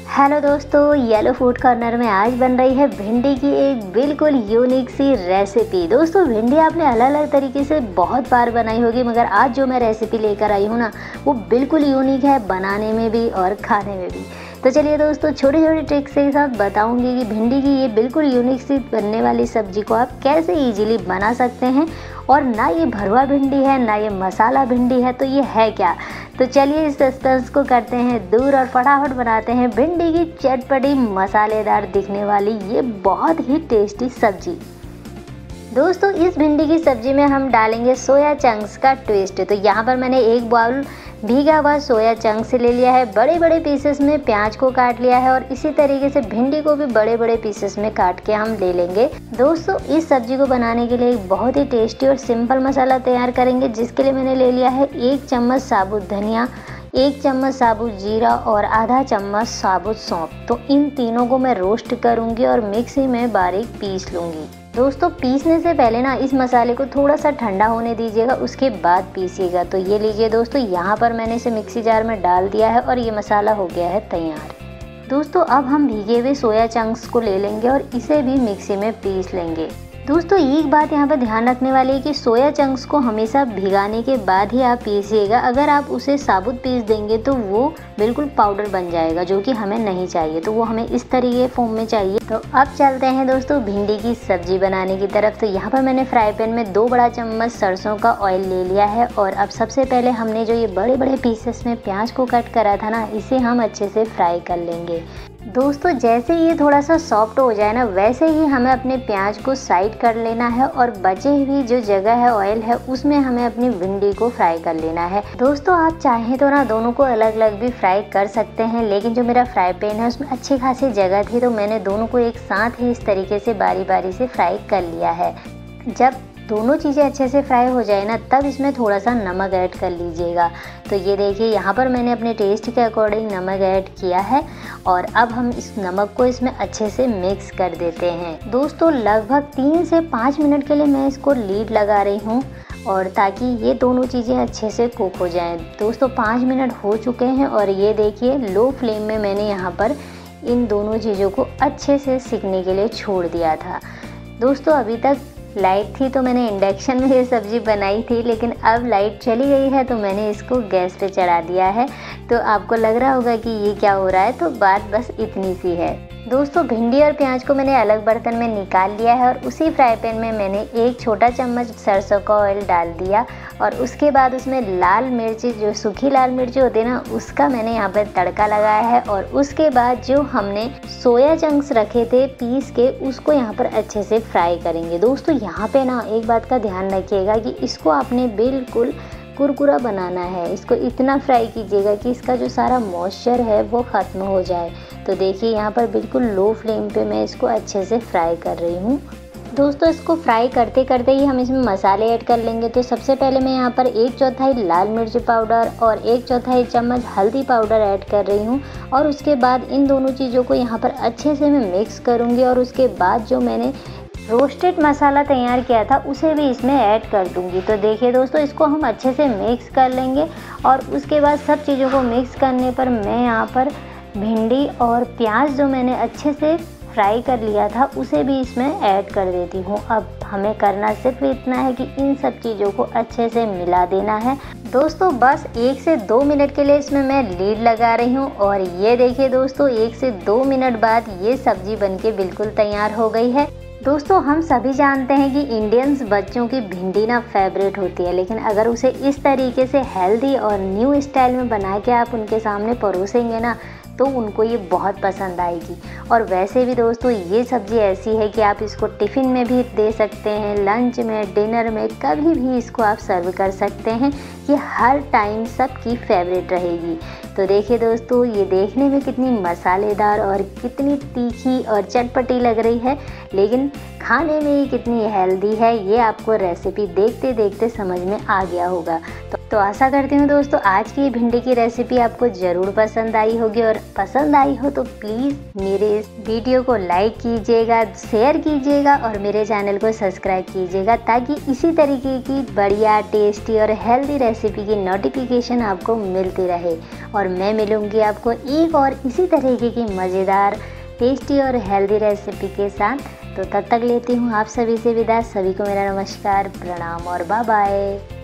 Hello दोस्तों, yellow food corner में आज बन रही है भिंडी की एक बिल्कुल यूनिक सी रेसिपी। दोस्तों, भिंडी आपने अलग अलग तरीके से बहुत बार बनाई होगी, मगर आज जो मैं रेसिपी लेकर आई हूँ ना, वो बिल्कुल यूनिक है बनाने में भी और खाने में भी। तो चलिए दोस्तों, छोटी छोटी ट्रिक्स के साथ बताऊंगी कि भिंडी की ये बिल्कुल यूनिक सी बनने वाली सब्जी को आप कैसे इजीली बना सकते हैं। और ना ये भरवा भिंडी है, ना ये मसाला भिंडी है, तो ये है क्या। तो चलिए इस सस्पेंस को करते हैं दूर और फटाफट बनाते हैं भिंडी की चटपटी मसालेदार दिखने वाली ये बहुत ही टेस्टी सब्जी। दोस्तों, इस भिंडी की सब्जी में हम डालेंगे सोया चंक्स का ट्विस्ट। तो यहाँ पर मैंने एक बाउल भीगा हुआ सोया चंक्स ले लिया है, बड़े बड़े पीसेस में प्याज को काट लिया है और इसी तरीके से भिंडी को भी बड़े बड़े पीसेस में काट के हम ले लेंगे। दोस्तों, इस सब्जी को बनाने के लिए एक बहुत ही टेस्टी और सिंपल मसाला तैयार करेंगे, जिसके लिए मैंने ले लिया है 1 चम्मच साबुत धनिया, 1 चम्मच साबुत जीरा और आधा चम्मच साबुत सौंफ। तो इन तीनों को मैं रोस्ट करूंगी और मिक्सी में बारीक पीस लूंगी। दोस्तों, पीसने से पहले ना इस मसाले को थोड़ा सा ठंडा होने दीजिएगा, उसके बाद पीसिएगा। तो ये लीजिए दोस्तों, यहाँ पर मैंने इसे मिक्सी जार में डाल दिया है और ये मसाला हो गया है तैयार। दोस्तों, अब हम भीगे हुए सोया चंक्स को ले लेंगे और इसे भी मिक्सी में पीस लेंगे। दोस्तों, एक बात यहाँ पर ध्यान रखने वाली है कि सोया चंक्स को हमेशा भिगाने के बाद ही आप पीसिएगा। अगर आप उसे साबुत पीस देंगे तो वो बिल्कुल पाउडर बन जाएगा, जो कि हमें नहीं चाहिए। तो वो हमें इस तरीके फॉर्म में चाहिए। तो अब चलते हैं दोस्तों भिंडी की सब्जी बनाने की तरफ। तो यहाँ पर मैंने फ्राई पैन में 2 बड़ा चम्मच सरसों का ऑयल ले लिया है और अब सबसे पहले हमने जो ये बड़े बड़े पीसेस में प्याज को कट करा था ना, इसे हम अच्छे से फ्राई कर लेंगे। दोस्तों, जैसे ये थोड़ा सा सॉफ्ट हो जाए ना, वैसे ही हमें अपने प्याज को साइड कर लेना है और बचे हुई जो जगह है ऑयल है, उसमें हमें अपनी भिंडी को फ्राई कर लेना है। दोस्तों, आप चाहें तो ना दोनों को अलग अलग भी फ्राई कर सकते हैं, लेकिन जो मेरा फ्राई पैन है उसमें अच्छी खासी जगह थी, तो मैंने दोनों को एक साथ ही इस तरीके से बारी बारी से फ्राई कर लिया है। जब दोनों चीज़ें अच्छे से फ्राई हो जाए ना, तब इसमें थोड़ा सा नमक ऐड कर लीजिएगा। तो ये देखिए, यहाँ पर मैंने अपने टेस्ट के अकॉर्डिंग नमक ऐड किया है और अब हम इस नमक को इसमें अच्छे से मिक्स कर देते हैं। दोस्तों, लगभग 3 से 5 मिनट के लिए मैं इसको लीड लगा रही हूँ, और ताकि ये दोनों चीज़ें अच्छे से कुक हो जाएं। दोस्तों, 5 मिनट हो चुके हैं और ये देखिए, लो फ्लेम में मैंने यहाँ पर इन दोनों चीज़ों को अच्छे से सिकने के लिए छोड़ दिया था। दोस्तों, अभी तक लाइट थी तो मैंने इंडक्शन में ये सब्ज़ी बनाई थी, लेकिन अब लाइट चली गई है तो मैंने इसको गैस पे चढ़ा दिया है। तो आपको लग रहा होगा कि ये क्या हो रहा है, तो बात बस इतनी सी है। दोस्तों, भिंडी और प्याज को मैंने अलग बर्तन में निकाल लिया है और उसी फ्राई पैन में मैंने 1 छोटा चम्मच सरसों का ऑयल डाल दिया और उसके बाद उसमें लाल मिर्ची, जो सूखी लाल मिर्ची होती है ना, उसका मैंने यहाँ पर तड़का लगाया है। और उसके बाद जो हमने सोया चंक्स रखे थे पीस के, उसको यहाँ पर अच्छे से फ्राई करेंगे। दोस्तों, यहाँ पे ना एक बात का ध्यान रखिएगा कि इसको आपने बिल्कुल कुरकुरा बनाना है। इसको इतना फ्राई कीजिएगा कि इसका जो सारा मॉइस्चर है वो ख़त्म हो जाए। तो देखिए, यहाँ पर बिल्कुल लो फ्लेम पे मैं इसको अच्छे से फ्राई कर रही हूँ। दोस्तों, इसको फ्राई करते करते ही हम इसमें मसाले ऐड कर लेंगे। तो सबसे पहले मैं यहाँ पर 1/4 लाल मिर्च पाउडर और 1/4 चम्मच हल्दी पाउडर ऐड कर रही हूँ और उसके बाद इन दोनों चीज़ों को यहाँ पर अच्छे से मैं मिक्स करूँगी और उसके बाद जो मैंने रोस्टेड मसाला तैयार किया था उसे भी इसमें ऐड कर दूंगी। तो देखिए दोस्तों, इसको हम अच्छे से मिक्स कर लेंगे और उसके बाद सब चीज़ों को मिक्स करने पर मैं यहाँ पर भिंडी और प्याज जो मैंने अच्छे से फ्राई कर लिया था उसे भी इसमें ऐड कर देती हूँ। अब हमें करना सिर्फ इतना है कि इन सब चीज़ों को अच्छे से मिला देना है। दोस्तों, बस 1 से 2 मिनट के लिए इसमें मैं लीड लगा रही हूँ और ये देखिए दोस्तों, 1 से 2 मिनट बाद ये सब्जी बनके बिल्कुल तैयार हो गई है। दोस्तों, हम सभी जानते हैं कि इंडियंस बच्चों की भिंडी ना फेवरेट होती है, लेकिन अगर उसे इस तरीके से हेल्दी और न्यू स्टाइल में बना के आप उनके सामने परोसेंगे ना, तो उनको ये बहुत पसंद आएगी। और वैसे भी दोस्तों, ये सब्ज़ी ऐसी है कि आप इसको टिफ़िन में भी दे सकते हैं, लंच में, डिनर में, कभी भी इसको आप सर्व कर सकते हैं। ये हर टाइम सबकी फेवरेट रहेगी। तो देखिए दोस्तों, ये देखने में कितनी मसालेदार और कितनी तीखी और चटपटी लग रही है, लेकिन खाने में ये कितनी हेल्दी है, ये आपको रेसिपी देखते देखते समझ में आ गया होगा। तो तो आशा करती हूँ दोस्तों आज की भिंडी की रेसिपी आपको ज़रूर पसंद आई होगी, और पसंद आई हो तो प्लीज़ मेरे इस वीडियो को लाइक कीजिएगा, शेयर कीजिएगा और मेरे चैनल को सब्सक्राइब कीजिएगा, ताकि इसी तरीके की बढ़िया टेस्टी और हेल्दी रेसिपी की नोटिफिकेशन आपको मिलती रहे। और मैं मिलूँगी आपको एक और इसी तरीके की मज़ेदार टेस्टी और हेल्दी रेसिपी के साथ। तो तब तक लेती हूँ आप सभी से विदा। सभी को मेरा नमस्कार, प्रणाम और बाय बाय।